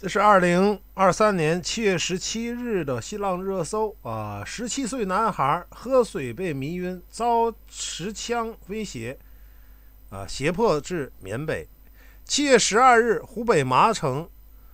这是2023年7月17日的新浪热搜啊！17岁男孩喝水被迷晕，遭持枪威胁啊，胁迫至缅北。7月12日，湖北麻城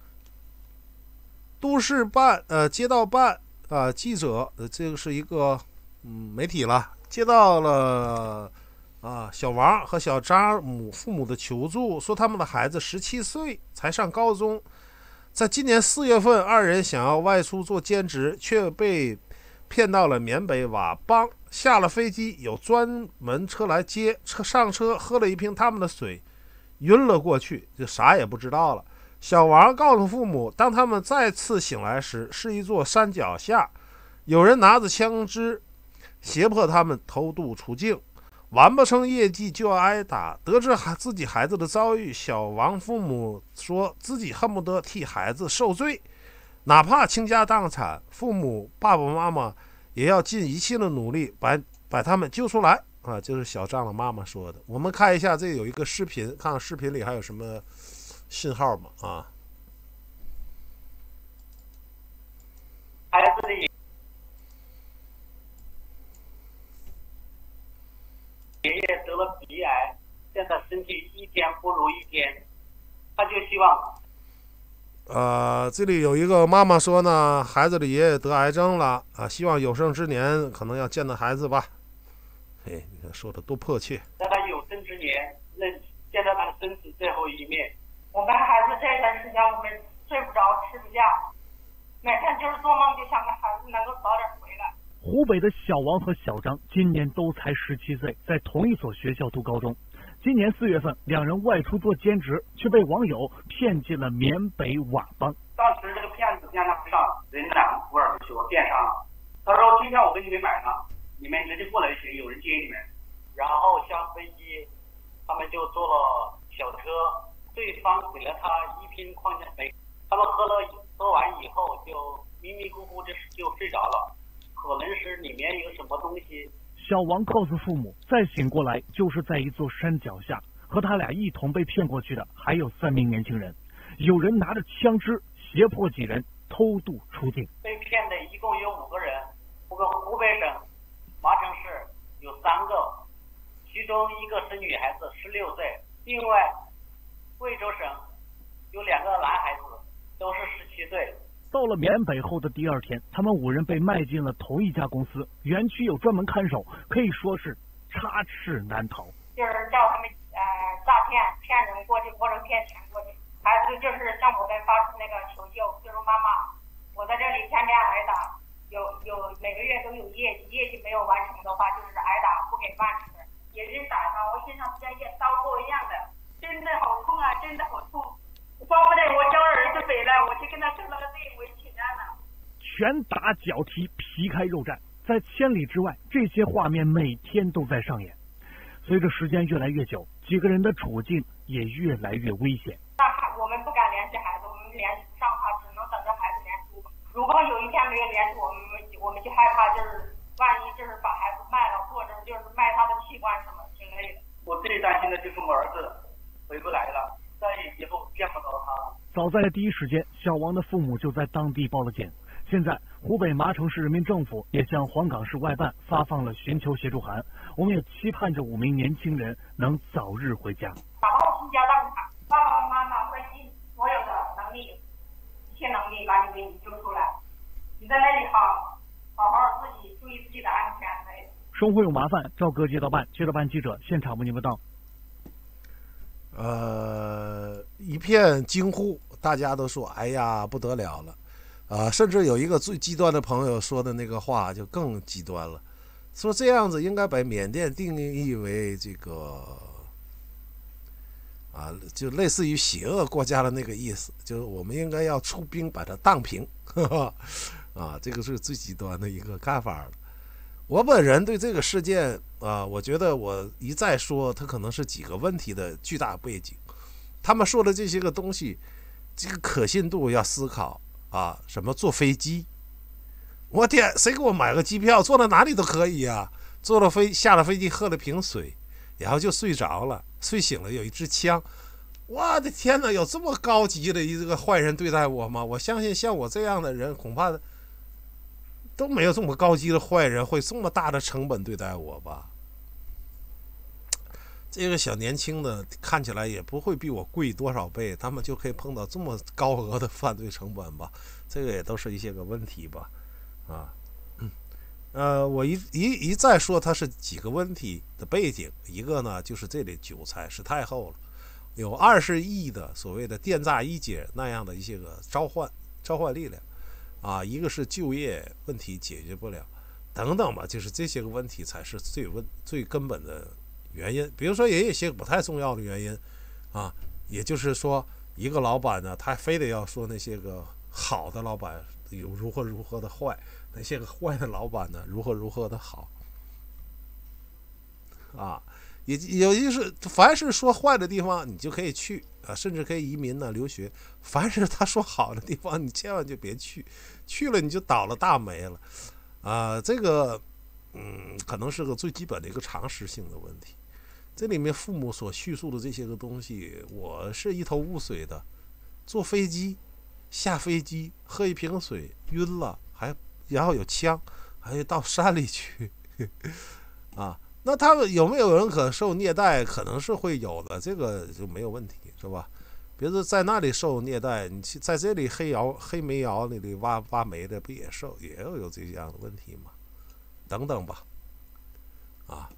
都市办街道办记者这个是一个媒体了，接到了小王和小张父母的求助，说他们的孩子17岁才上高中。在今年4月份，二人想要外出做兼职，却被骗到了缅北佤邦。下了飞机，有专门车来接，上车喝了一瓶他们的水，晕了过去，就啥也不知道了。小王告诉父母，当他们再次醒来时，是一座山脚下，有人拿着枪支胁迫他们偷渡出境。完不成业绩就要挨打。得知自己孩子的遭遇，小王父母说自己恨不得替孩子受罪，哪怕倾家荡产，父母爸爸妈妈也要尽一切的努力把他们救出来啊！就是小张的妈妈说的。我们看一下，这有一个视频，看看视频里还有什么信号吗？ 孩子的爷爷得了鼻癌，现在身体一天不如一天，他就希望这里有一个妈妈说呢，孩子的爷爷得癌症了啊，希望有生之年可能要见到孩子吧。你看说的多迫切。 在他有生之年能见到他的生死最后一面。 我们孩子这段时间我们睡不着吃不下，每天就是做梦就想着孩子能够早点回来。 湖北的小王和小张今年都才17岁，在同一所学校读高中。今年4月份，两人外出做兼职，却被网友骗进了缅北佤邦。 当时这个骗子电话上人南土耳其电商，他说今天我给你们买了，你们直接过来就行，有人接你们。然后下飞机，他们就坐了小车，对方给了他1瓶矿泉水，他们喝完以后就迷迷糊糊就睡着了，可能是里面有什么东西。 小王告诉父母，再醒过来就是在一座山脚下，和他俩一同被骗过去的还有3名年轻人，有人拿着枪支胁迫几人偷渡出境。 被骗的一共有5个人，湖北省麻城市有3个，其中1个是女孩子16岁，另外贵州省有2个男孩子都是17岁。 到了缅北后的第2天，他们5人被卖进了同一家公司，园区有专门看守，可以说是插翅难逃。 就是叫他们诈骗人过去或者骗钱过去，孩子就是向我们发出那个求救，就说妈妈，我在这里天天挨打，有每个月都有业绩没有完成的话就是挨打，不给饭吃，也是打他，我身上像刀割一样的，真的好痛啊，真的好痛。怪不得我叫儿子回来，我就跟他受了个罪，我就请战了。 拳打脚踢，皮开肉绽，在千里之外，这些画面每天都在上演。随着时间越来越久，几个人的处境也越来越危险。 我们不敢联系孩子，我们联系不上他，只能等着孩子联系。如果有一天没有联系我们就害怕，就是万一就是把孩子卖了，或者就是卖他的器官什么之类的。 我最担心的就是我儿子回不来了。再以后见不到他了。 早在第一时间，小王的父母就在当地报了警。现在，湖北麻城市人民政府也向黄冈市外办发放了寻求协助函。我们也期盼着5名年轻人能早日回家。 打包倾家荡产，爸爸妈妈会尽所有的能力，一切能力把你给你救出来。你在那里好好自己注意自己的安全。 生活有麻烦，赵哥街道办记者现场为您报道。 一片惊呼，大家都说哎呀不得了了甚至有一个最极端的朋友说的那个话就更极端了，说这样子应该把缅甸定义为这个就类似于邪恶国家的那个意思，就是我们应该要出兵把它荡平这个是最极端的一个看法了。我本人对这个事件我觉得我一再说，它可能是几个问题的巨大背景。他们说的这些个东西，这个可信度要思考什么坐飞机，我天，谁给我买个机票，坐到哪里都可以啊。下了飞机喝了瓶水，然后就睡着了，睡醒了有一支枪， 我的天哪，有这么高级的一个坏人对待我吗？我相信像我这样的人，恐怕都没有这么高级的坏人会这么大的成本对待我吧。这个小年轻的看起来也不会比我贵多少倍，他们就可以碰到这么高额的犯罪成本吧？这个也都是一些个问题吧，我一再说它是几个问题的背景，一个呢就是这里韭菜是太厚了，有20亿的所谓的电诈一姐那样的一些个召唤力量啊，一个是就业问题解决不了，等等吧，就是这些个问题才是最根本的原因。比如说也有一些不太重要的原因啊，也就是说一个老板呢，他非得要说那些个好的老板有如何的坏，那些个坏的老板呢如何的好啊，也就是凡是说坏的地方你就可以去啊，甚至可以移民呢留学，凡是他说好的地方你千万就别去，去了你就倒了大霉了啊。这个可能是个最基本的一个常识性的问题。这里面父母所叙述的这些个东西，我是一头雾水的。坐飞机下飞机喝一瓶水晕了，然后有枪，还到山里去啊，那他们有没有人可受虐待？可能是会有的，这个就没有问题，是吧？比如说在那里受虐待，你去在这里黑煤窑那里挖煤的，不也有这样的问题吗？等等吧，啊。